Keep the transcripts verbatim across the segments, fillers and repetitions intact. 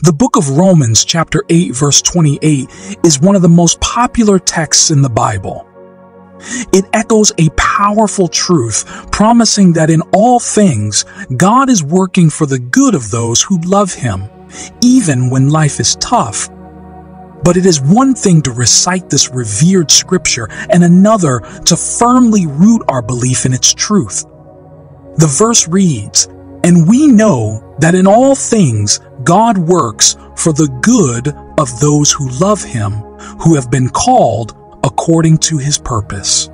The book of Romans chapter eight verse twenty-eight is one of the most popular texts in the Bible. It echoes a powerful truth, promising that in all things, God is working for the good of those who love Him, even when life is tough. But it is one thing to recite this revered scripture and another to firmly root our belief in its truth. The verse reads, "And we know that in all things God works for the good of those who love Him, who have been called according to His purpose."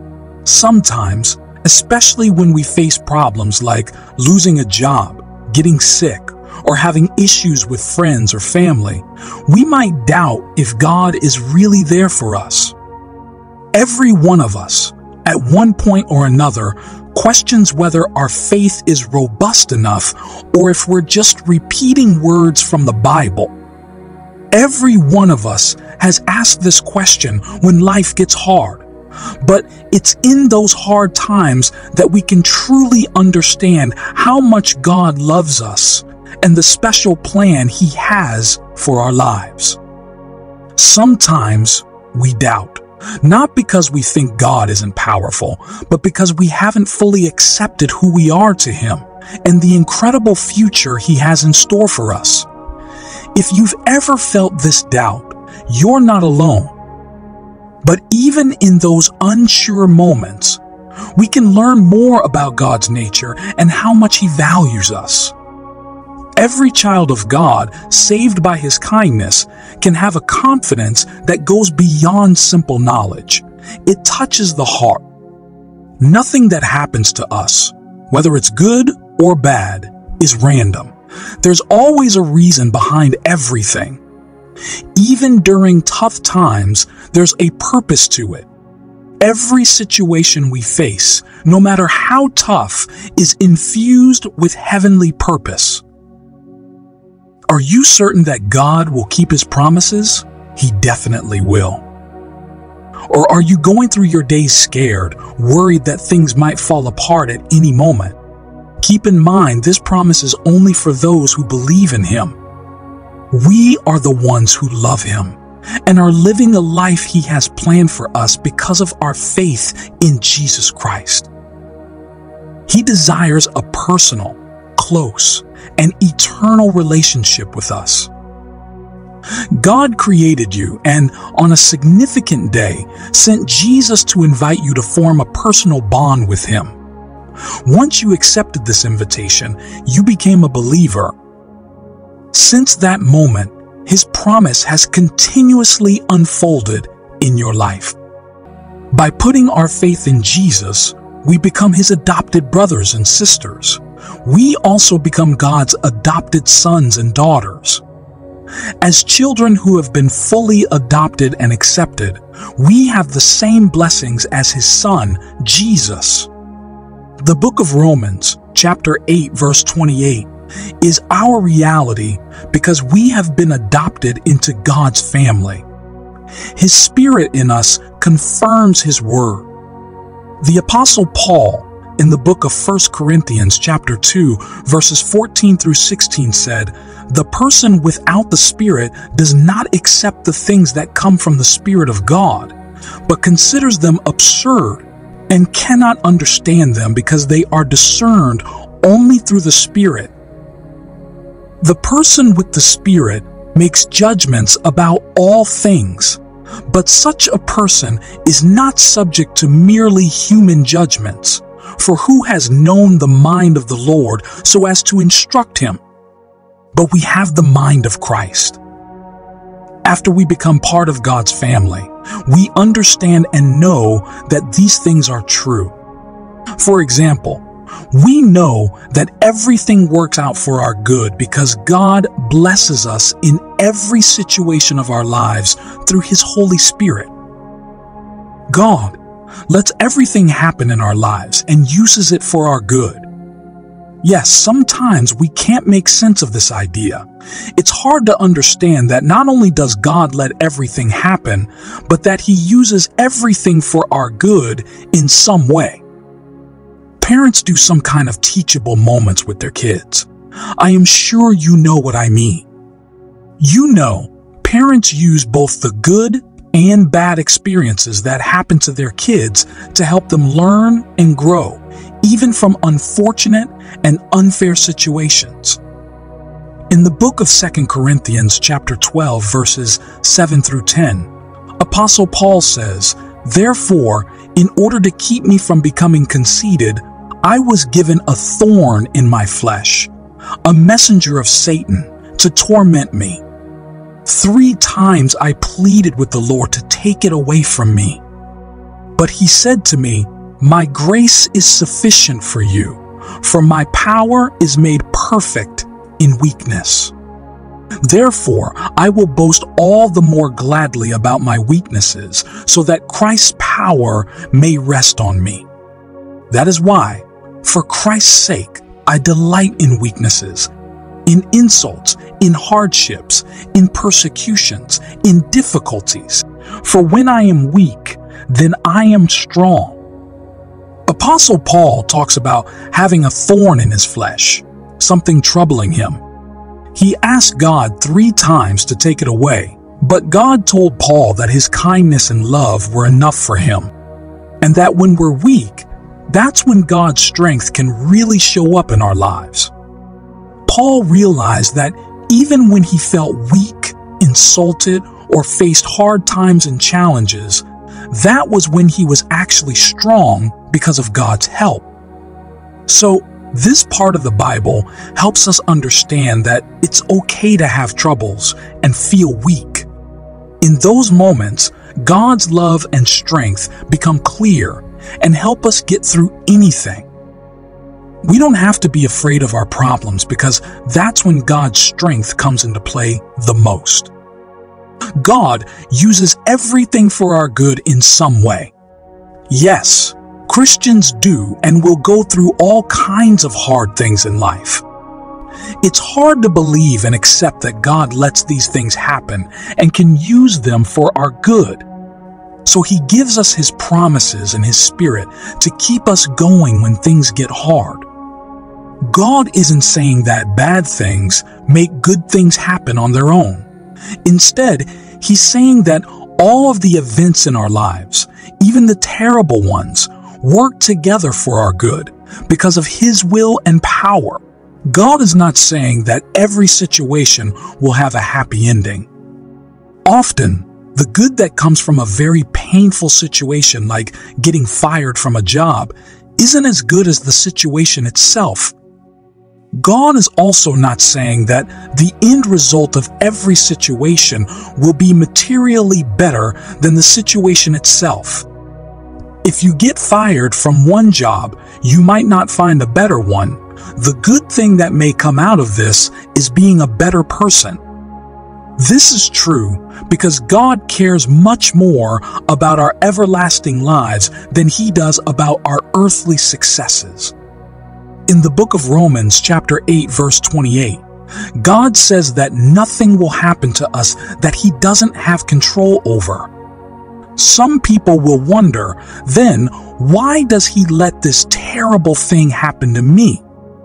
Sometimes, especially when we face problems like losing a job, getting sick, or having issues with friends or family, we might doubt if God is really there for us. Every one of us, at one point or another, questions whether our faith is robust enough or if we're just repeating words from the Bible. Every one of us has asked this question when life gets hard, but it's in those hard times that we can truly understand how much God loves us and the special plan He has for our lives. Sometimes we doubt, not because we think God isn't powerful, but because we haven't fully accepted who we are to Him and the incredible future He has in store for us. If you've ever felt this doubt, you're not alone. But even in those unsure moments, we can learn more about God's nature and how much He values us. Every child of God, saved by His kindness, can have a confidence that goes beyond simple knowledge. It touches the heart. Nothing that happens to us, whether it's good or bad, is random. There's always a reason behind everything. Even during tough times, there's a purpose to it. Every situation we face, no matter how tough, is infused with heavenly purpose. Are you certain that God will keep His promises? He definitely will. Or are you going through your days scared, worried that things might fall apart at any moment? Keep in mind, this promise is only for those who believe in Him. We are the ones who love Him and are living a life He has planned for us because of our faith in Jesus Christ. He desires a personal, close, and eternal relationship with us. God created you and, on a significant day, sent Jesus to invite you to form a personal bond with Him. Once you accepted this invitation, you became a believer. Since that moment, His promise has continuously unfolded in your life. By putting our faith in Jesus, we become His adopted brothers and sisters. We also become God's adopted sons and daughters. As children who have been fully adopted and accepted, we have the same blessings as His Son, Jesus. The book of Romans, chapter eight, verse twenty-eight, is our reality because we have been adopted into God's family. His Spirit in us confirms His word. The Apostle Paul, in the book of First Corinthians chapter two, verses fourteen through sixteen said, "The person without the Spirit does not accept the things that come from the Spirit of God, but considers them absurd and cannot understand them because they are discerned only through the Spirit." The person with the Spirit makes judgments about all things, but such a person is not subject to merely human judgments. For who has known the mind of the Lord so as to instruct him? But we have the mind of Christ. After we become part of God's family, we understand and know that these things are true. For example, we know that everything works out for our good because God blesses us in every situation of our lives through His Holy Spirit. God lets everything happen in our lives and uses it for our good. Yes, sometimes we can't make sense of this idea. It's hard to understand that not only does God let everything happen, but that He uses everything for our good in some way. Parents do some kind of teachable moments with their kids. I am sure you know what I mean. You know, parents use both the good and bad experiences that happen to their kids to help them learn and grow, even from unfortunate and unfair situations. In the book of Second Corinthians chapter twelve, verses seven through ten, Apostle Paul says, "Therefore, in order to keep me from becoming conceited, I was given a thorn in my flesh, a messenger of Satan to torment me. Three times I pleaded with the Lord to take it away from me. But he said to me, 'My grace is sufficient for you, for my power is made perfect in weakness.' Therefore, I will boast all the more gladly about my weaknesses, so that Christ's power may rest on me. That is why, for Christ's sake, I delight in weaknesses, in insults, in hardships, in persecutions, in difficulties. For when I am weak, then I am strong." Apostle Paul talks about having a thorn in his flesh, something troubling him. He asked God three times to take it away, but God told Paul that his kindness and love were enough for him, and that when we're weak, that's when God's strength can really show up in our lives. Paul realized that even when he felt weak, insulted, or faced hard times and challenges, that was when he was actually strong because of God's help. So, this part of the Bible helps us understand that it's okay to have troubles and feel weak. In those moments, God's love and strength become clear and help us get through anything. We don't have to be afraid of our problems because that's when God's strength comes into play the most. God uses everything for our good in some way. Yes, Christians do and will go through all kinds of hard things in life. It's hard to believe and accept that God lets these things happen and can use them for our good. So He gives us His promises and His Spirit to keep us going when things get hard. God isn't saying that bad things make good things happen on their own. Instead, He's saying that all of the events in our lives, even the terrible ones, work together for our good because of His will and power. God is not saying that every situation will have a happy ending. Often, the good that comes from a very painful situation like getting fired from a job isn't as good as the situation itself. God is also not saying that the end result of every situation will be materially better than the situation itself. If you get fired from one job, you might not find a better one. The good thing that may come out of this is being a better person. This is true because God cares much more about our everlasting lives than He does about our earthly successes. In the book of Romans, chapter eight, verse twenty-eight, God says that nothing will happen to us that He doesn't have control over. Some people will wonder, then, why does He let this terrible thing happen to me?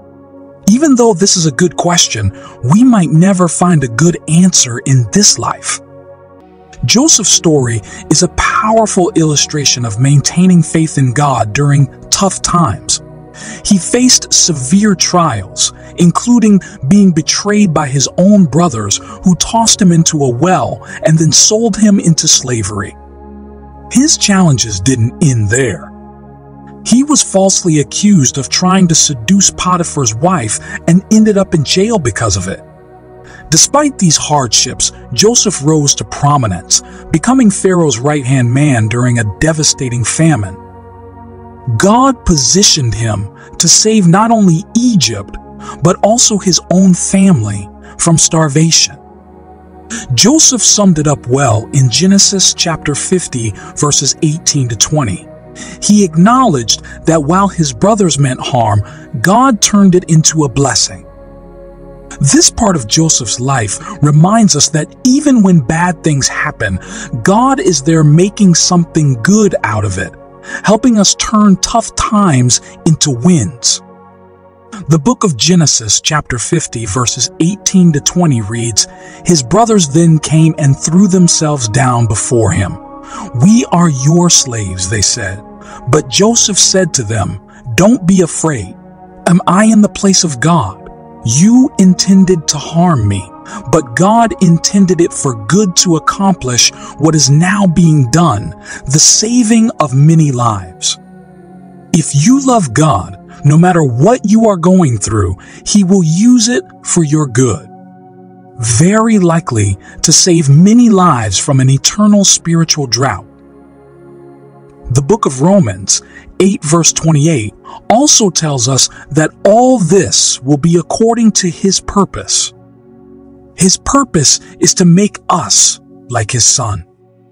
Even though this is a good question, we might never find a good answer in this life. Joseph's story is a powerful illustration of maintaining faith in God during tough times. He faced severe trials, including being betrayed by his own brothers who tossed him into a well and then sold him into slavery. His challenges didn't end there. He was falsely accused of trying to seduce Potiphar's wife and ended up in jail because of it. Despite these hardships, Joseph rose to prominence, becoming Pharaoh's right-hand man during a devastating famine. God positioned him to save not only Egypt, but also his own family from starvation. Joseph summed it up well in Genesis chapter fifty, verses eighteen to twenty. He acknowledged that while his brothers meant harm, God turned it into a blessing. This part of Joseph's life reminds us that even when bad things happen, God is there making something good out of it, helping us turn tough times into wins. The book of Genesis, chapter fifty, verses eighteen to twenty reads, "His brothers then came and threw themselves down before him. 'We are your slaves,' they said. But Joseph said to them, 'Don't be afraid. Am I in the place of God? You intended to harm me, but God intended it for good to accomplish what is now being done, the saving of many lives.' If you love God, no matter what you are going through, He will use it for your good. Very likely to save many lives from an eternal spiritual drought." The book of Romans, eight verse twenty-eight, also tells us that all this will be according to His purpose. His purpose is to make us like His Son.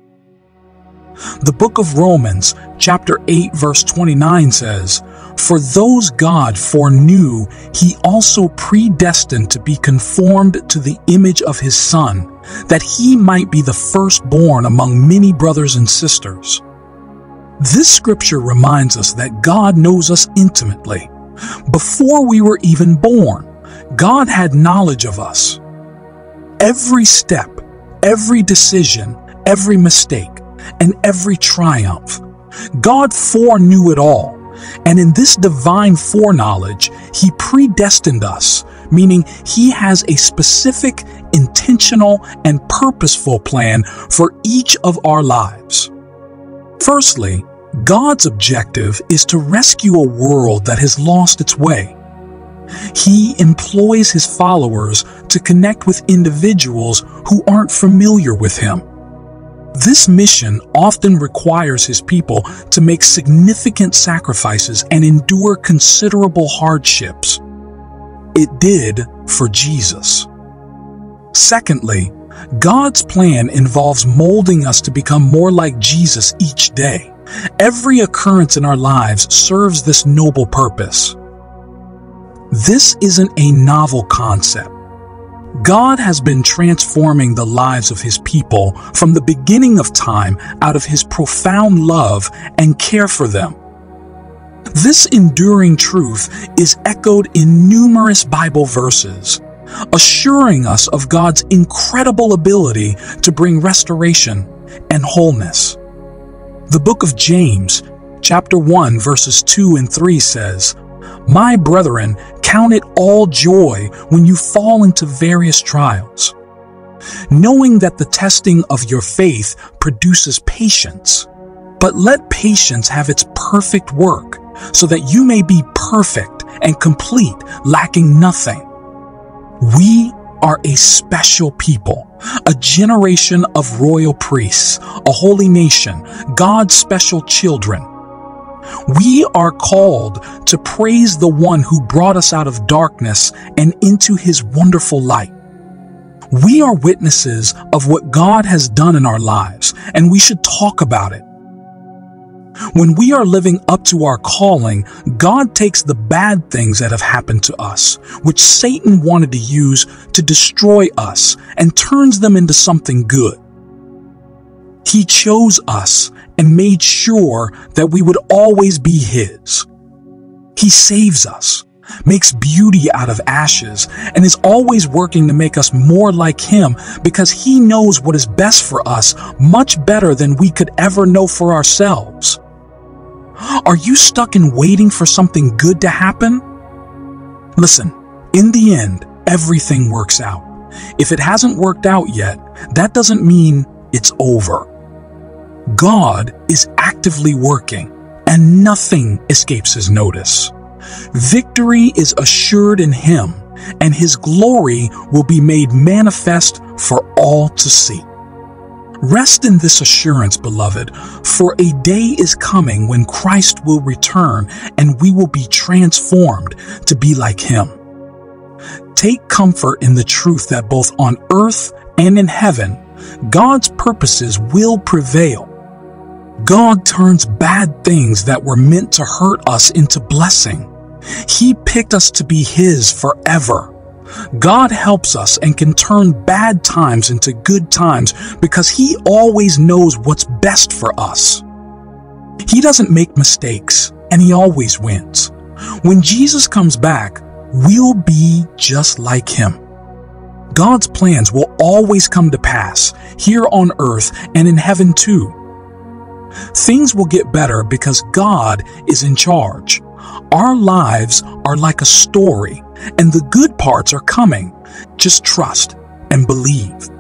The book of Romans, chapter eight verse twenty-nine says, "For those God foreknew, He also predestined to be conformed to the image of His Son, that He might be the firstborn among many brothers and sisters." This scripture reminds us that God knows us intimately. Before we were even born, God had knowledge of us. Every step, every decision, every mistake, and every triumph, God foreknew it all. And in this divine foreknowledge, He predestined us, meaning He has a specific, intentional, and purposeful plan for each of our lives. Firstly, God's objective is to rescue a world that has lost its way. He employs His followers to connect with individuals who aren't familiar with Him. This mission often requires His people to make significant sacrifices and endure considerable hardships. It did for Jesus. Secondly, God's plan involves molding us to become more like Jesus each day. Every occurrence in our lives serves this noble purpose. This isn't a novel concept. God has been transforming the lives of His people from the beginning of time out of His profound love and care for them. This enduring truth is echoed in numerous Bible verses, assuring us of God's incredible ability to bring restoration and wholeness. The book of James, chapter one, verses two and three says, "My brethren, count it all joy when you fall into various trials, knowing that the testing of your faith produces patience. But let patience have its perfect work, so that you may be perfect and complete, lacking nothing." We are a special people, a generation of royal priests, a holy nation, God's special children. We are called to praise the one who brought us out of darkness and into His wonderful light. We are witnesses of what God has done in our lives, and we should talk about it. When we are living up to our calling, God takes the bad things that have happened to us, which Satan wanted to use to destroy us, and turns them into something good. He chose us and made sure that we would always be His. He saves us, makes beauty out of ashes, and is always working to make us more like Him because He knows what is best for us much better than we could ever know for ourselves. Are you stuck in waiting for something good to happen? Listen, in the end, everything works out. If it hasn't worked out yet, that doesn't mean it's over. God is actively working, and nothing escapes His notice. Victory is assured in Him, and His glory will be made manifest for all to see. Rest in this assurance, beloved, for a day is coming when Christ will return and we will be transformed to be like Him. Take comfort in the truth that both on earth and in heaven, God's purposes will prevail. God turns bad things that were meant to hurt us into blessing. He picked us to be His forever. God helps us and can turn bad times into good times because He always knows what's best for us. He doesn't make mistakes, and He always wins. When Jesus comes back, we'll be just like Him. God's plans will always come to pass, here on earth and in heaven too. Things will get better because God is in charge. Our lives are like a story, and the good parts are coming. Just trust and believe.